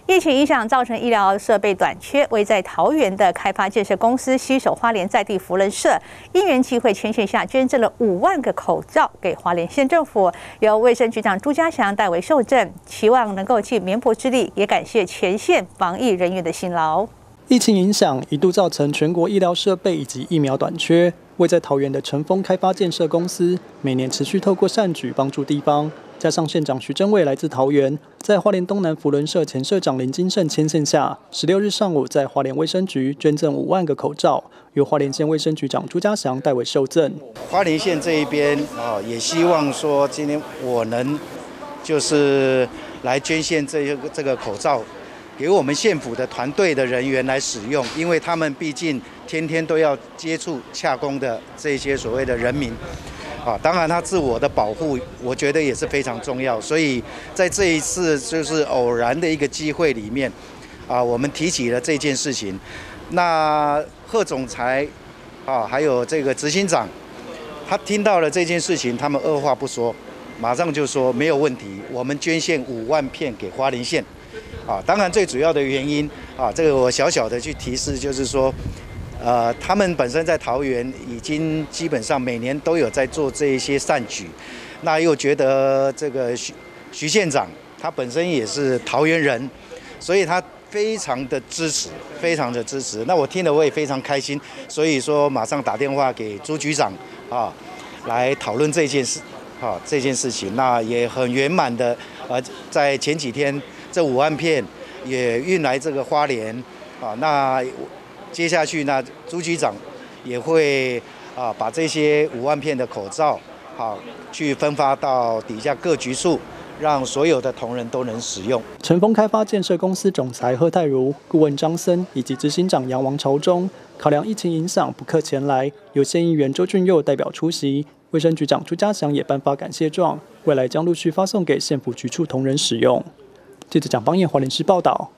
疫情影响造成医疗设备短缺，位在桃园的开发建设公司携手花莲在地扶轮社，因缘际会牵线下捐赠了5万个口罩给花莲县政府，由卫生局长朱家祥代为受赠，期望能够尽绵薄之力，也感谢前线防疫人员的辛劳。 疫情影响一度造成全国医疗设备以及疫苗短缺，位在桃园的成峰开发建设公司每年持续透过善举帮助地方。加上县长徐榛蔚来自桃园，在花莲东南扶轮社前社长林金胜牵线下，16日上午在花莲卫生局捐赠5万个口罩，由花莲县卫生局长朱家祥代为受赠。 花莲县这一边也希望说今天我能就是来捐献这个口罩，给我们县府的团队的人员来使用，因为他们毕竟天天都要接触洽公的这些所谓的人民。当然，他自我的保护，我觉得也是非常重要。所以在这一次就是偶然的一个机会里面，我们提起了这件事情。那贺总裁，还有这个执行长，他听到了这件事情，他们二话不说，马上就说没有问题，我们捐献5万片给花莲县。当然最主要的原因，这个我小小的去提示，就是说。他们本身在桃园已经基本上每年都有在做这一些善举，那又觉得这个徐县长他本身也是桃园人，所以他非常的支持，非常的支持。那我听了我也非常开心，所以说马上打电话给朱局长来讨论这件事情。那也很圆满的在前几天这5万片也运来这个花莲那。接下去呢，朱局长也会把这些5万片的口罩去分发到底下各局处，让所有的同仁都能使用。 成峰开发建设公司总裁贺泰如、顾问张森以及执行长杨王朝忠，考量疫情影响不克前来，由县议员周俊佑代表出席。卫生局长朱家祥也颁发感谢状，未来将陆续发送给县府局处同仁使用。记者蒋邦彦花莲市报道。